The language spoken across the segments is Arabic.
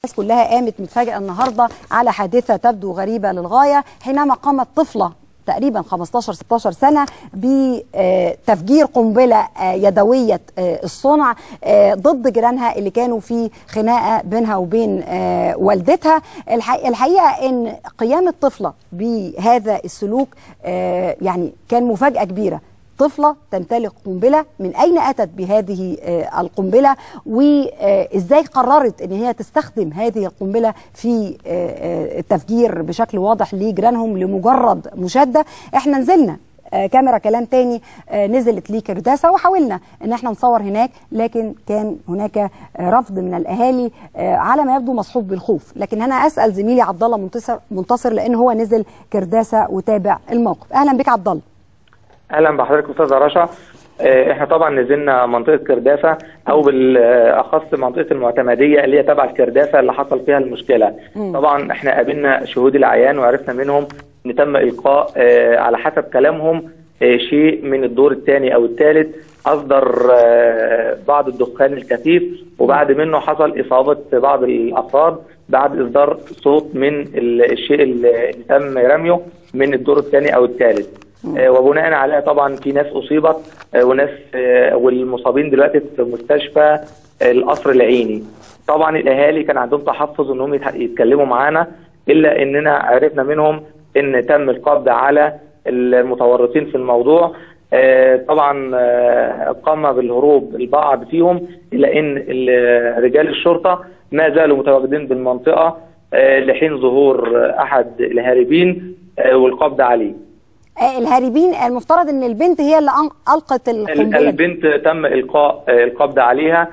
الناس كلها قامت متفاجئة النهاردة على حادثة تبدو غريبة للغاية، حينما قامت طفلة تقريبا 15-16 سنة بتفجير قنبلة يدوية الصنع ضد جيرانها اللي كانوا في خناقة بينها وبين والدتها. الحقيقة ان قيام الطفلة بهذا السلوك يعني كان مفاجأة كبيرة. طفلة تمتلك قنبلة، من أين أتت بهذه القنبلة؟ وإزاي قررت أن هي تستخدم هذه القنبلة في التفجير بشكل واضح لجيرانهم لمجرد مشادة؟ احنا نزلنا كاميرا كلام تاني نزلت لكرداسة وحاولنا ان احنا نصور هناك، لكن كان هناك رفض من الاهالي على ما يبدو مصحوب بالخوف. لكن انا اسال زميلي عبد الله منتصر لان هو نزل كرداسة وتابع الموقف. اهلا بك عبد الله. اهلا بحضرتك استاذه رشا. احنا طبعا نزلنا منطقه كرداسه او بالاخص منطقه المعتمديه اللي هي تبع الكرداسه اللي حصل فيها المشكله. طبعا احنا قابلنا شهود العيان وعرفنا منهم ان تم القاء على حسب كلامهم شيء من الدور الثاني او الثالث اصدر بعض الدخان الكثيف، وبعد منه حصل اصابه بعض الافراد بعد اصدار صوت من الشيء اللي تم رميه من الدور الثاني او الثالث. وبناء عليها طبعا في ناس اصيبت وناس والمصابين دلوقتي في مستشفى القصر العيني. طبعا الاهالي كان عندهم تحفظ انهم يتكلموا معانا، الا اننا عرفنا منهم ان تم القبض على المتورطين في الموضوع. طبعا قام بالهروب البعض فيهم، الا ان رجال الشرطه ما زالوا متواجدين بالمنطقه لحين ظهور احد الهاربين والقبض عليه. الهاربين المفترض ان البنت هي اللي القت القنبله. البنت تم القاء القبض عليها.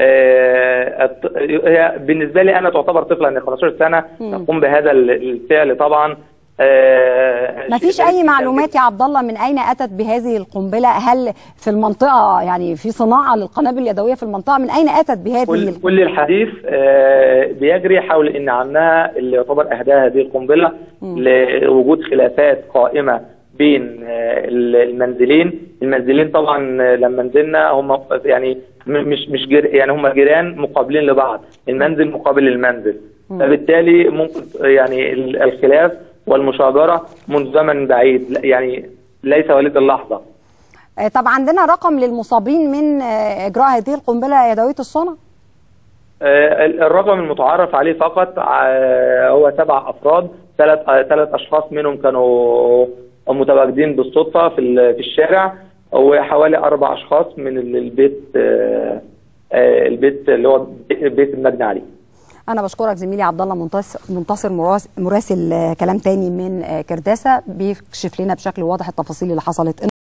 هي بالنسبه لي انا تعتبر طفله من 15 سنه تقوم بهذا الفعل. طبعا ما فيش اي معلومات يا عبد الله من اين اتت بهذه القنبله؟ هل في المنطقه يعني في صناعه للقنابل اليدويه في المنطقه؟ من اين اتت بهذه كل الحديث بيجري حول ان عمها اللي يعتبر اهداها هذه القنبله لوجود خلافات قائمه بين المنزلين. طبعا لما نزلنا هم يعني مش يعني هم جيران مقابلين لبعض، المنزل مقابل المنزل، فبالتالي ممكن يعني الخلاف والمشاجره منذ زمن بعيد، يعني ليس وليد اللحظه. طب عندنا رقم للمصابين من اجراء هذه القنبله يدويه الصنع؟ الرقم المتعارف عليه فقط هو 7 افراد، 3 اشخاص منهم كانوا متواجدين بالصدفه في الشارع، وحوالي 4 اشخاص من البيت اللي هو بيت المجني عليه. أنا بشكرك زميلي عبد الله منتصر مراسل كلام تاني من كرداسة بيكشف لنا بشكل واضح التفاصيل اللي حصلت.